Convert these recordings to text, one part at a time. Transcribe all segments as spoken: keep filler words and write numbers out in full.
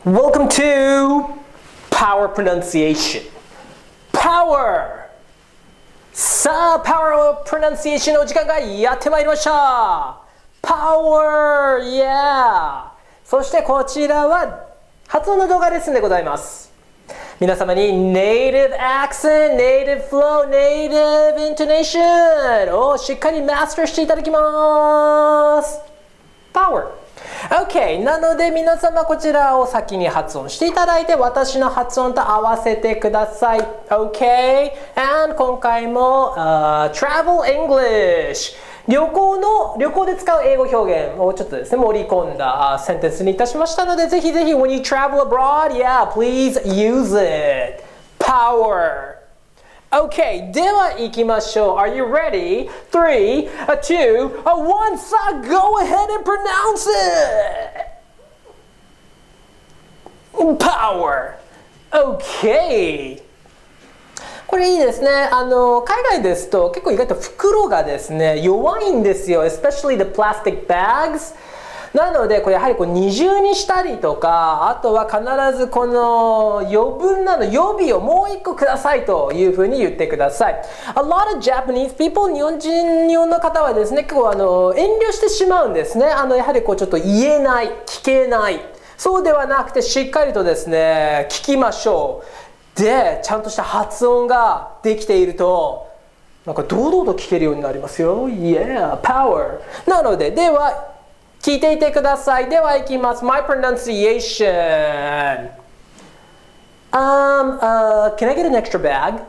Welcome to Power Pronunciation. Power! さあ、Power Pronunciation の時間がやってまいりました。Power! Yeah! そしてこちらは発音の動画レッスンでございます。皆様に Native Accent, Native Flow, Native Intonation をしっかりマスターしていただきます。Power!OK! なので皆様こちらを先に発音していただいて私の発音と合わせてください。OK? And 今回も、uh, Travel English 旅行の旅行で使う英語表現をちょっとですね盛り込んだ、uh, センテンスにいたしましたのでぜひぜひ When you travel abroad, yeah, please use it. Power!Okay, では行きましょう。Are you ready? Three, a two, a one. さあ、go ahead and pronounce it. Power. Okay. これいいですね。あの海外ですと結構意外と袋がですね弱いんですよ。Especially the plastic bags.なのでこれやはりこう二重にしたりとかあとは必ずこの余分なの予備をもう一個くださいというふうに言ってください。A lot of Japanese people 日本人日本の方はですね結構あの遠慮してしまうんですね。あのやはりこうちょっと言えない聞けないそうではなくてしっかりとですね聞きましょう。でちゃんとした発音ができているとなんか堂々と聞けるようになりますよ。Yeah, power なのででは聞いていてください。では行きます。My pronunciation. Um, uh, can I get an extra bag?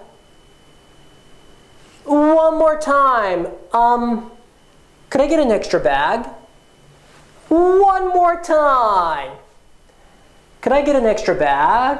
One more time. Um, could I get an extra bag? One more time. Could I get an extra bag?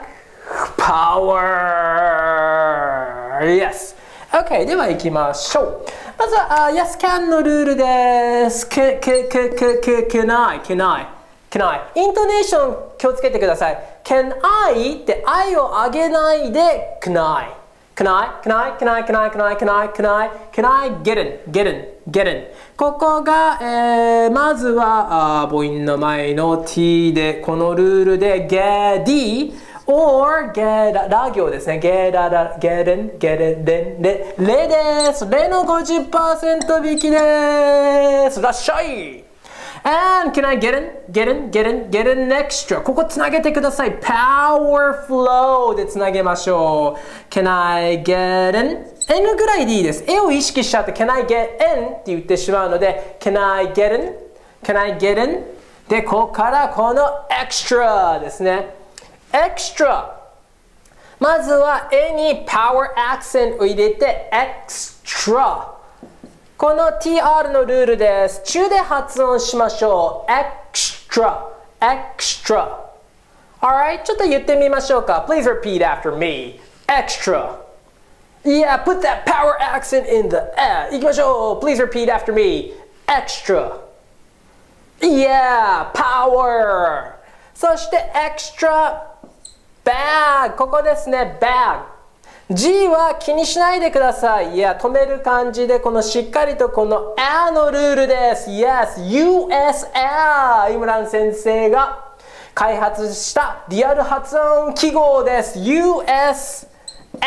Power. Yes.OK では行きましょう。まずは、uh, Yes can のルールです。Can, can, can, can, can I? Can I? Can I? イントネーション気をつけてください。Can I? って I を上げないで Can I? Can I? Can I? Can I? Can I? Can I? Can I? Can I? Can I? Get in? Get in? Get in? ここが、えー、まずは母音の前の T でこのルールで Get or get ラ行ですね。get get in get in レレです。レの ごじゅっパーセント 引きです。らっしゃい。And can I get in get in get in get in extra ここつなげてください。Power flow でつなげましょう。Can I get in N ぐらいでいいです。絵を意識しちゃって Can I get in って言ってしまうので Can I get in Can I get in でここからこの extra ですね。extra まずは絵に power accent を入れて extra この ティーアール のルールです。中で発音しましょう。 extra extra alright ちょっと言ってみましょうか。 Please repeat after me. Extra Yeah, put that power accent in the eh いきましょう。 Please repeat after me. Extra Yeah, power そして extra bag ここですね bag G は気にしないでください。いや止める感じでこのしっかりとこの A のルールです。 Yes, ユーエスエー イムラン先生が開発したリアル発音記号です。 ユーエスエー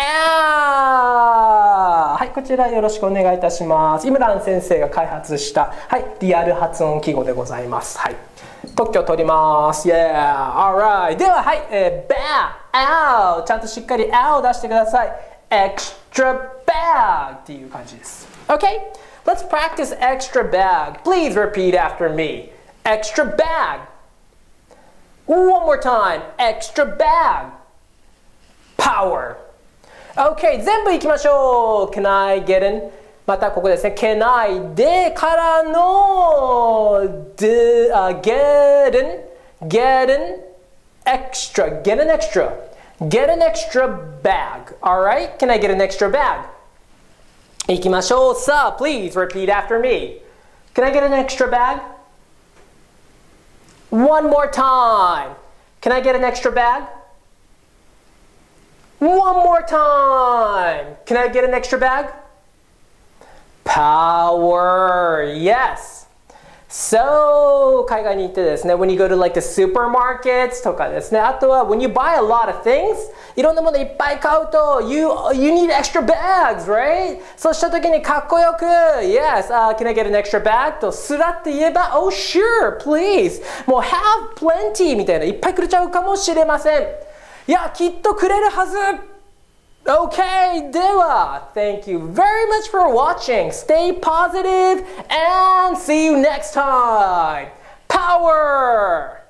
はいこちらよろしくお願いいたします。イムラン先生が開発したはいリアル発音記号でございます。はい特許を取ります。Yeah! Alright! では、はい、えー、bag! Ow! ちゃんとしっかり ow を出してください。extra bag! っていう感じです。Okay? Let's practice extra bag. Please repeat after me. Extra bag! One more time. Extra bag! Power! Okay, 全部いきましょう。Can I get in?またここですね。Can I でからの de, uh, get in get in extra get an extra get an extra bag. Alright? Can I get an extra bag? いきましょう。さあ、please repeat after me. Can I get an extra bag? One more time. Can I get an extra bag? One more time. Can I get an extra bag?Power, yes. So 海外に行ってですね when you go to like the supermarkets とかですねあとは when you buy a lot of things いろんなものいっぱい買うと you, you need extra bags, right? そうした時にかっこよく Yes, uh, can I get an extra bag? とスラって言えば Oh sure, please もう have plenty みたいないっぱいくれちゃうかもしれませんいやきっとくれるはずOkay, では Thank you very much for watching. Stay positive and see you next time. Power!